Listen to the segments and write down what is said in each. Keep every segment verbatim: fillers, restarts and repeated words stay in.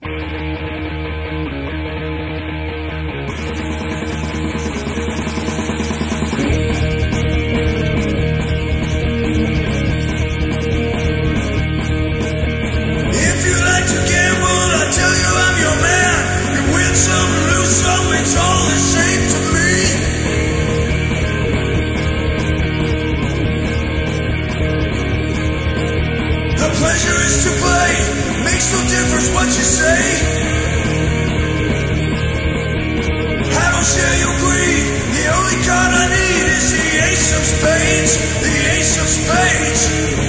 Pleasure is to play, makes no difference what you say. I don't share your greed, the only card I need is the ace of spades, the ace of spades.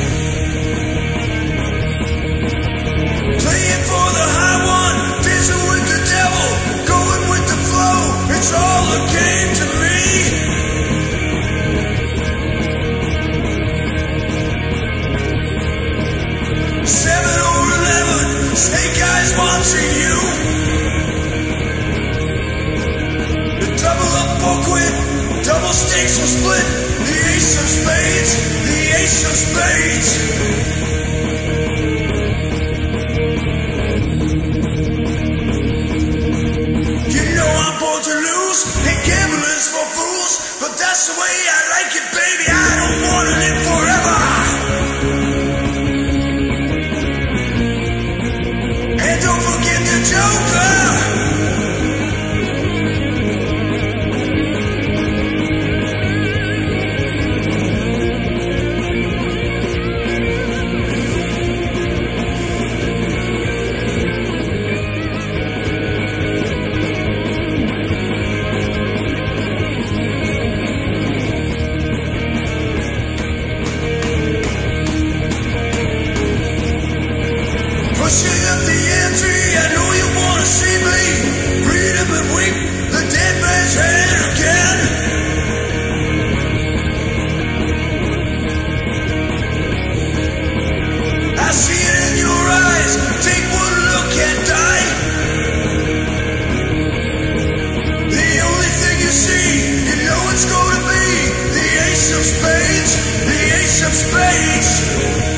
Playing for the high one, dancing with the devil, going with the flow, it's all a game to me. Seven or eleven, snake eyes watching you. The double up or quit, double stakes or split. The ace of spades, the ace of spades. You know I'm born to lose, and gambling's for fools. But that's the way I like it, baby. I don't wanna live forever. And don't forget the Joker. Pushing up the ante, I know you wanna see me. Freedom and weep, the dead man's hand again. I see it in your eyes, take one look and die. The only thing you see, you know it's gonna be the ace of spades, the ace of spades.